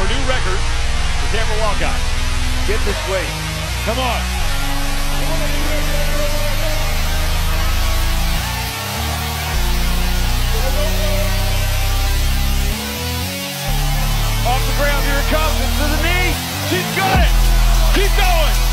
a new record for Tampa Wildcats. Get this way. Come on. Off the ground, here it comes. It's to the knee. She's got it. Keep going.